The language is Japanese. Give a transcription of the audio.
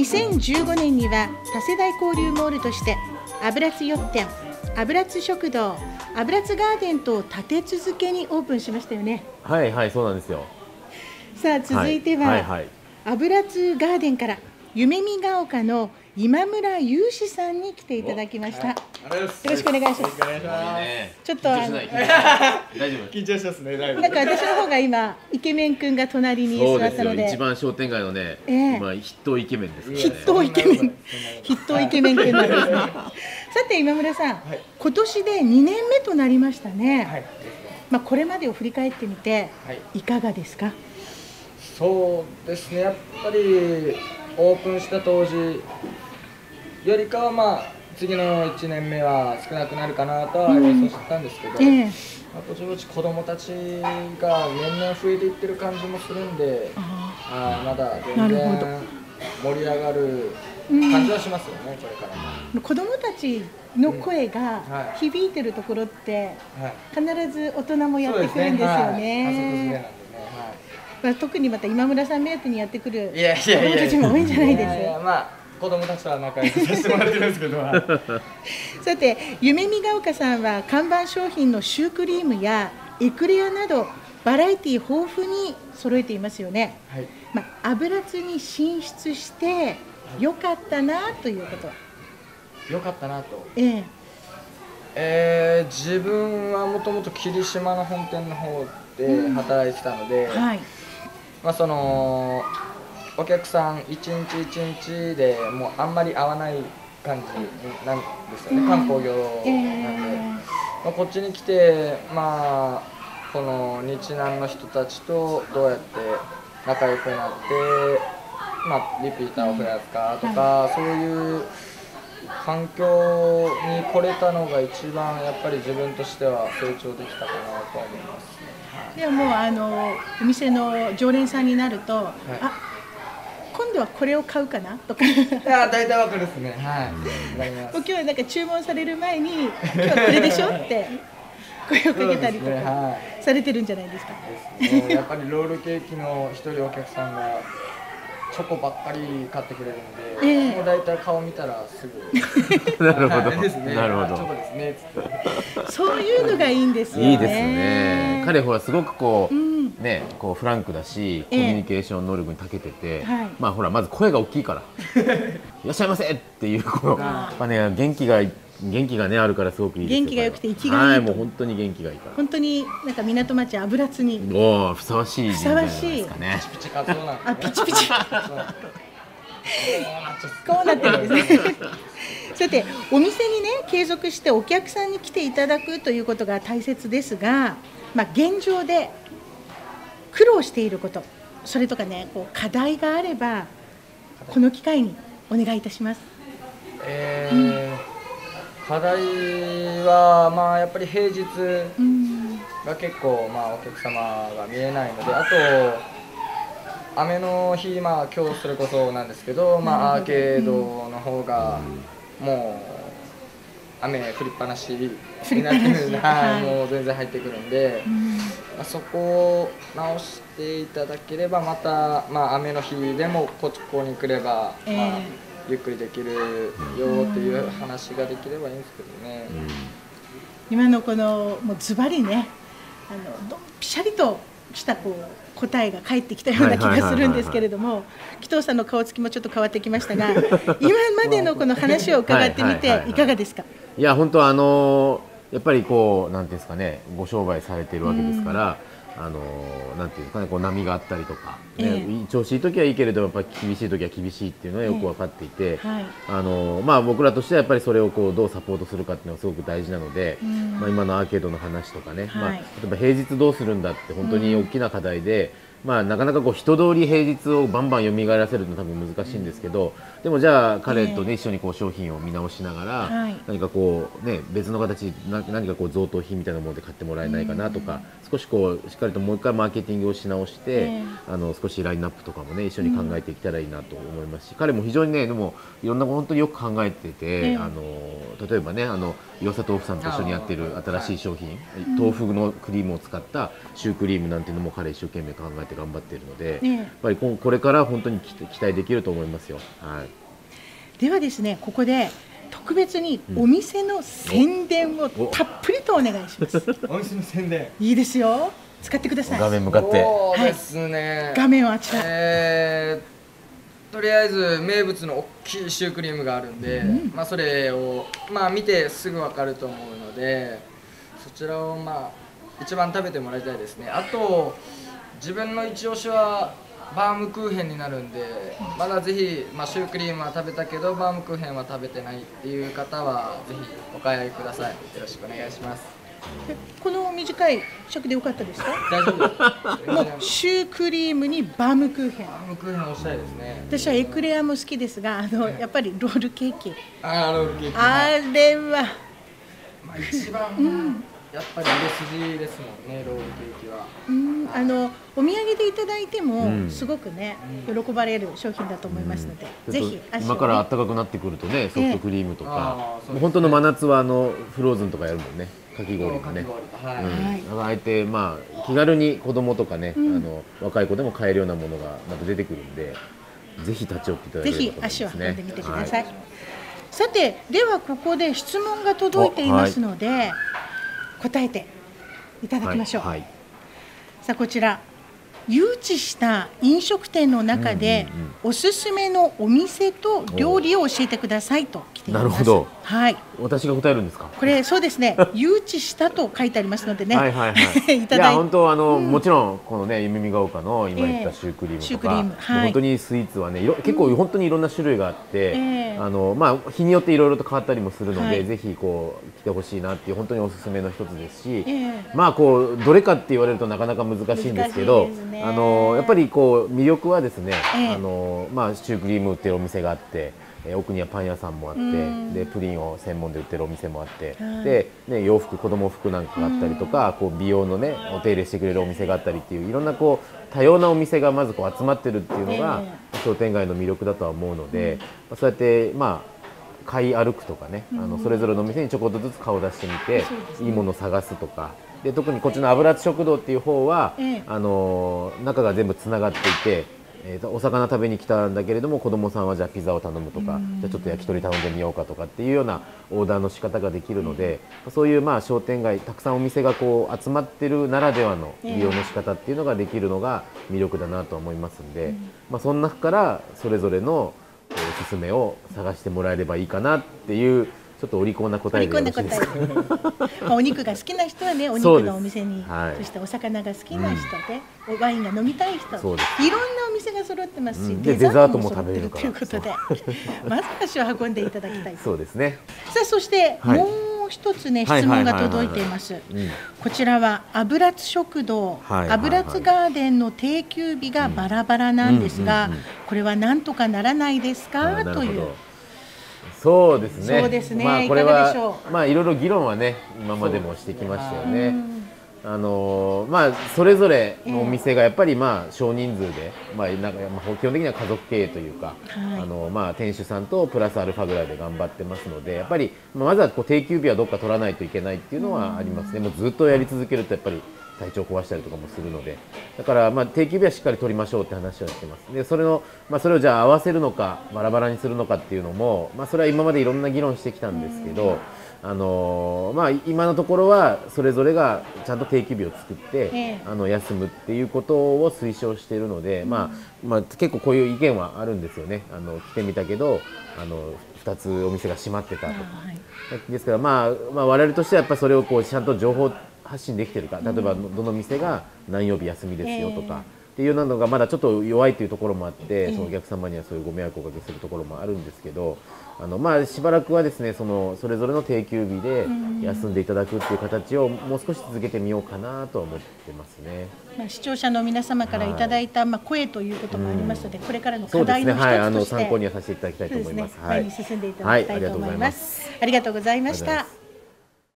2015年には多世代交流モールとして油津よってん、油津食堂、油津ガーデンと立て続けにオープンしましたよね。 はいはい、そうなんですよ。 さあ続いては、油津ガーデンから夢見が丘の今村雄志さんに来ていただきました。よろしくお願いします。ちょっと大丈夫。 緊張しますね。 なんか私の方が今イケメン君が隣に座ったので、 一番商店街のね、今筆頭イケメンです。 筆頭イケメン、筆頭イケメン君なんですね。さて今村さん、今年で2年目となりましたね。まあこれまでを振り返ってみていかがですか？ そうですね。やっぱりオープンした当時よりかは次の1年目は少なくなるかなとは予想してたんですけど、ぼちぼち子どもたちが年々増えていってる感じもするんで、まだ全然盛り上がる感じはしますよね、これから。 子どもたちの声が響いてるところって必ず大人もやってくるんですよね。特にまた今村さん目当てにやってくる子どもたちも多いんじゃないですか。 子供たちとは仲良くさせてもらってるんですけどさて夢見が丘さんは看板商品のシュークリームやエクレアなどバラエティ豊富に揃えていますよね。油津に進出してよかったなということは？ よかったなと、自分はもともと霧島の本店の方で働いてたので、そのお客さん一日一日でもうあんまり会わない感じなんですよね、観光業なんで、こっちに来てこの日南の人たちとどうやって仲良くなって、リピーターを増やすかとか、そういう環境に来れたのが一番やっぱり自分としては成長できたかなと思いますね。 でもお店の常連さんになると、今度はこれを買うかなとか大体わかるですね。 今日はなんか注文される前に今日はこれでしょって声をかけたりとかされてるんじゃないですか。 やっぱりロールケーキの一人お客さんがチョコばっかり買ってくれるんで、もう大体顔見たらすぐなるほど、 ですね、 なるほど、 チョコですねつって、 そういうのがいいんですよね。 いいですね。彼ほらすごくこうね、こうフランクだし、コミュニケーション能力に長けてて、ほらまず声が大きいからいらっしゃいませっていうこのね、元気がねあるからすごくいいですよ。 元気が良くて生きがいい。 もう本当に元気がいいから。 本当になんか港町油津にふさわしい人材じゃないですかね。 ピチピチ活動なんで、 ピチピチ。こうなってるんですね。さてお店にね継続してお客さんに来ていただくということが大切ですが、現状で苦労していること、それとかねこう課題があればこの機会にお願いいたします。 課題はやっぱり平日が結構お客様が見えないので、あと雨の日今日それこそなんですけど、アーケードの方がもう雨降りっぱなしになってくるんで、もう全然入ってくるんで、そこを直していただければまた雨の日でもここに来ればゆっくりできるよっていう話ができればいいんですけどね。 今のこのもうズバリねピシャリとした答えが返ってきたような気がするんですけれども、紀藤さんの顔つきもちょっと変わってきましたが今までのこの話を伺ってみていかがですか？ いや本当やっぱりこうなんていうんですかね、ご商売されているわけですから、なんていうかね、こう波があったりとか、調子いい時はいいけれどやっぱり厳しい時は厳しいっていうのはよく分かっていて、僕らとしてはやっぱりそれをこうどうサポートするかっていうのがすごく大事なので、今のアーケードの話とかね、例えば平日どうするんだって本当に大きな課題で、なかなかこう人通り平日をバンバン蘇らせるの多分難しいんですけど、でもじゃあ彼とね一緒にこう商品を見直しながら、何かこうね別の形、何かこう贈答品みたいなもので買ってもらえないかなとか、少しこうしっかりともう一回マーケティングをし直して、少しラインナップとかもね一緒に考えていけたらいいなと思いますし、彼も非常にねでもいろんな本当によく考えてて、例えばね岩佐豆腐さんと一緒にやってる新しい商品、豆腐のクリームを使ったシュークリームなんていうのも彼一生懸命考えて頑張っているので、やっぱりこれから本当に期待できると思いますよ。はい、 ではですね、ここで特別にお店の宣伝をたっぷりとお願いします。 お店の宣伝いいですよ、使ってください。 画面向かって。 そうですね、 画面はあちら。 とりあえず名物の大きいシュークリームがあるんで、まあそれを見てすぐ分かると思うので、そちらを一番食べてもらいたいですね。あと自分の一押しはバームクーヘンになるんで、まだぜひ、シュークリームは食べたけどバームクーヘンは食べてないっていう方はぜひお買い上げください。よろしくお願いします。 この短い尺でよかったですか？ 大丈夫です。 シュークリームにバームクーヘン。 バームクーヘンをしたいですね。 私はエクレアも好きですが、やっぱりロールケーキ。 ロールケーキ。 あれは。 一番、やっぱり売れ筋ですもんね、ロールケーキは。 お土産でいただいてもすごくね、喜ばれる商品だと思いますので、ぜひ今から暖かくなってくるとね、ソフトクリームとか、本当の真夏はフローズンとかやるもんね。かき氷もね。あえて気軽に子供とかね、若い子でも買えるようなものがまた出てくるんで、ぜひ立ち寄っていただければと思いますね。 ぜひ足を運んでみてください。さて、ではここで質問が届いていますので、答えていただきましょう。さあ、こちら誘致した飲食店の中でおすすめのお店と料理を教えてくださいと来ています。 なるほど。 はい。 私が答えるんですか。 これそうですね。誘致したと書いてありますのでね。 はいはいはい。いや本当もちろんこのね夢見が丘の今言ったシュークリームとか、本当にスイーツはね結構本当にいろんな種類があって、日によっていろいろと変わったりもするので、ぜひ来てほしいなっていう本当におすすめの一つですし、どれかって言われるとなかなか難しいんですけど。やっぱり魅力はですね、シュークリーム売ってるお店があって、奥にはパン屋さんもあって、でプリンを専門で売ってるお店もあって、で、洋服子供服なんかがあったりとか、美容のねお手入れしてくれるお店があったりっていういろんな多様なお店がまず集まってるっていうのが商店街の魅力だとは思うので、そうやって買い歩くとかね、それぞれのお店にちょこっとずつ顔を出してみて、いいものを探すとか。で特にこっちの油津食堂っていう方は、中が全部つながっていて、お魚食べに来たんだけれども子供さんはじゃあピザを頼むとか、じゃあちょっと焼き鳥頼んでみようかとかっていうようなオーダーの仕方ができるので、そういう商店街たくさんお店が集まってるならではの利用の仕方っていうのができるのが魅力だなと思いますんで、その中からそれぞれのおすすめを探してもらえればいいかなっていう。ちょっとお利口な答えでよろしいですか。 お肉が好きな人はね、お肉のお店に、そしてお魚が好きな人で、ワインが飲みたい人、いろんなお店が揃ってますし、デザートも揃ってるということで、まず足を運んでいただきたい。 そうですね。 さあ、そしてもう一つね、質問が届いています。こちらは油津食堂、油津ガーデンの定休日がバラバラなんですが、これはなんとかならないですかという。 そうですね。 そうですね。 これはいろいろ議論はね今までもしてきましたよね。それぞれのお店がやっぱり少人数で基本的には家族経営というか、店主さんとプラスアルファぐらいで頑張ってますので、やっぱりまずは定休日はどっか取らないといけないっていうのはありますね。もうずっとやり続けるとやっぱり体調壊したりとかもするので、だから定休日はしっかり取りましょうって話はしてます。でそれをじゃあ合わせるのかバラバラにするのかっていうのも、それは今までいろんな議論してきたんですけど、今のところはそれぞれがちゃんと定休日を作って休むっていうことを推奨しているので、結構こういう意見はあるんですよね。来てみたけど2つお店が閉まってたとか、ですから我々としてはやっぱりそれをちゃんと情報発信できてるか、例えばどの店が何曜日休みですよとかっていうのがまだちょっと弱いというところもあって、そのお客様にはそういうご迷惑をおかけするところもあるんですけど、しばらくはですねそれぞれの定休日で休んでいただくっていう形をもう少し続けてみようかなと思ってますね。 視聴者の皆様からいただいた声ということもありますので、これからの課題の一つとして参考にはさせていただきたいと思います。 前に進んでいただきたいと思います。ありがとうございました。